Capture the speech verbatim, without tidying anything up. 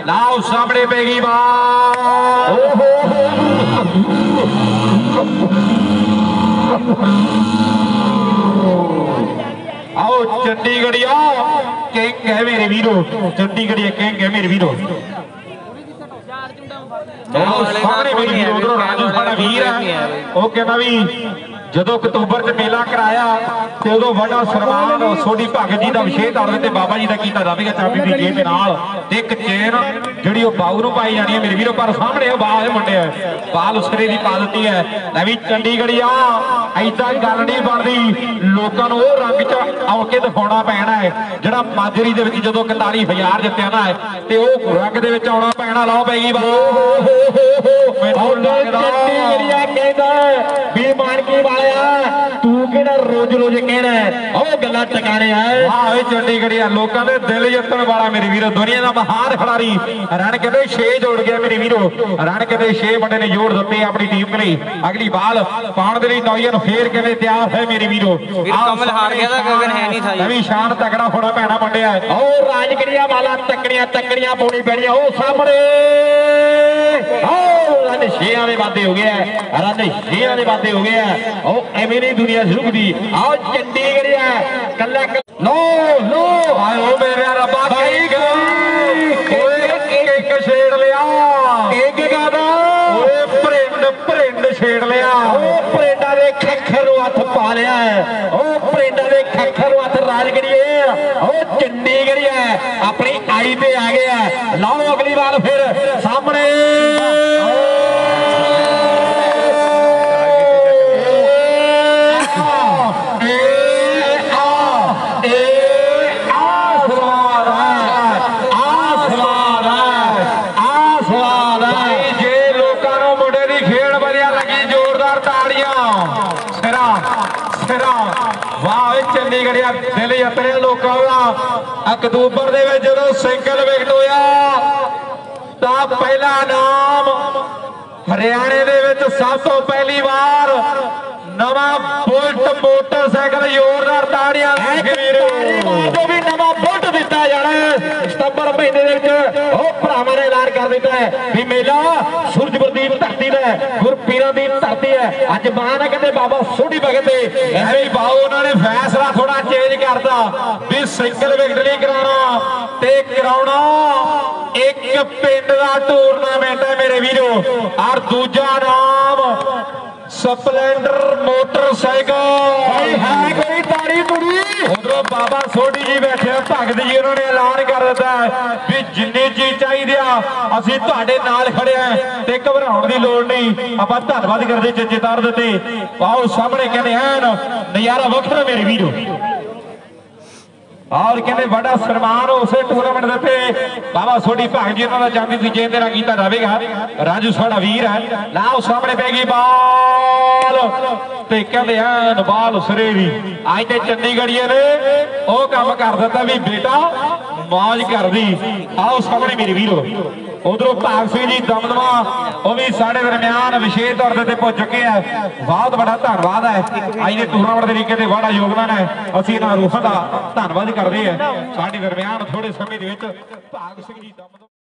लाओ सामने पेगी बाल आओ चंडीगढ़िया किंग है मेरे वीरो चंडीगढ़िया किंग है मेरे वीरो सामने मेरे वीरो उधरों राजू साडा वीर है वो कहना भी ਜਦੋਂ ਅਕਤੂਬਰ ਚ ਮੇਲਾ ਕਰਾਇਆ ਤੇ ਉਦੋਂ ਵੱਡਾ ਸਨਮਾਨ ਸੋਢੀ ਭਗਤ ਜੀ ਦਾ ਵਿਸ਼ੇਸ਼ ਤੌਰ ਤੇ ਬਾਬਾ ਜੀ ਦਾ ਕੀਤਾ ਜਾਵੇਗਾ ਚਾਬੀ ਦੀ ਜੇਬ ਦੇ ਨਾਲ ਤੇ ਇੱਕ ਚੇਨ ਜਿਹੜੀ ਉਹ ਬਾਊ ਨੂੰ ਪਾਈ ਜਾਣੀ ਹੈ ਮੇਰੇ ਵੀਰੋ ਪਰ ਸਾਹਮਣੇ ਉਹ ਬਾਲ ਮੁੰਡੇ ਬਾਲ ਉਸਰੇ ਦੀ ਪਾ ਦਿੱਤੀ ਹੈ ਲੈ ਵੀ ਚੰਡੀਗੜ੍ਹੀਆ ਐਦਾਂ ਗੱਲ ਨਹੀਂ ਬਣਦੀ ਲੋਕਾਂ ਨੂੰ ਉਹ ਰੰਗ ਚ ਆਉ ਕੇ ਦਿਖਾਉਣਾ ਪੈਣਾ ਹੈ ਜਿਹੜਾ ਮਾਜਰੀ ਦੇ ਵਿੱਚ ਜਦੋਂ ਇਕਤਾਲੀ ਹਜ਼ਾਰ ਜਿੱਤਿਆ ਨਾ ਤੇ ਉਹ ਰੰਗ ਦੇ ਵਿੱਚ ਆਉਣਾ ਪੈਣਾ ਲਾਓ ਪੈਗੀ ਮੈਨੂੰ ਲੱਗਦਾ ਚੰਡੀਗੜ੍ਹੀਆ ਕਹਿੰਦਾ ਵੀ ਮਾਨਕੀ ਵਾਲੇ तू केड़ा रोज रोज कहना है गल्लां टकाने आए वाह चंडीगढ़िया लोगों के दिल जितन वाला मेरे वीरो दुनिया का महान खिलाड़ी रन कहते छे जोड़ गया मेरे वीरो रन कहते छे बंदे ने जोड़ दिते अपनी टीम के लिए अगली बाल पाने के लिए नौजवान फेर कहते तैयार है मेरे वीरो कमल हार गया गगन है नहीं था अभी शान तगड़ा होना पैना बंडिया और राजगिरिया वाला तकड़ियां तकड़ियां पानी पैनियां ओ सामने रन छे वाले वादे हो गया रन छे वाले वादे हो गया एवें नहीं दुनिया झुकदी आओ चंडीगढ़िया कल्ला नो नो आओ मेरे रब्बा किंग ओए किंग छेड़ लिया किंग गादा ओए प्रिंड प्रिंड छेड़ लिया ओ प्रिंडा दे खखर नु हथ पा लिया ओ प्रिंडा दे खखर नु हथ राजगिरिए ओ चंडीगढ़िया अपनी आई पे आ गया लाओ अगली बार फिर सामने चंडीगढ़िया दिल यतने लोगों का अक्तूबर दे विच जदों सिंगल विकेट होया तां पहला नाम हरियाणे दे विच सब तो पहली बार नवा बुलेट मोटरसाइकिल जोरदार ताड़ियां जो भी नवा बुलेट दिता जाना सितंबर महीने दे विच ओ भरावां ने ऐलान कर दिता है भी मेला सूरज प्रदीप धरती दा गुरपीरां दी धरती है अज मान है कहते बाबा सोढ़ी भगत ऐसे ही बाओ उन्होंने फैसला थोड़ा चेंज करता भी सिंगल विकेट नहीं कराना ते कराउणा एक पिंड दा टूरनामेंट है मेरे वीरो और दूजा नाम स्पलेंडर मोटरसाइकिल है कोई ताड़ी तुड़ी उधरों बाबा सोढ़ी जी बैठे भगत जी उन्होंने ऐलान कर दिता भी जिन्नी चीज चाहिए असीं तुहाडे नाल खड़े हैं ते घबराउण दी लोड़ नहीं आपां धन्नवाद करदे चेचे तार दिते आओ सामने कहने ऐन नज़ारा वखरा मेरे वीरो और कहते बड़ा सन्मान उसे टूर्नामेंट देते बाबा सोढ़ी भगत जी उन्होंने चाहती थी जेंदे ना कीता जावेगा राजू साडा वीर है लाओ सामने पैगी बाल ते कहते हैं बाल उसरे दी अज ते चंडीगढ़िया ने ओ काम कर दिता भी बेटा मौज कर दी आओ सामने मेरे वीरो उधरों भाग सिंह जी दमदमा वो भी साढ़े दरम्यान विशेष तौर पर पहुंच चुके हैं बहुत बड़ा धन्यवाद है अज के टूर्नामेंट तरीके से बड़ा योगदान है असीं इन्हां रूहां दा धन्नवाद करते हैं साडे दरम्यान थोड़े समय दे विच भाग सिंह जी दमदमा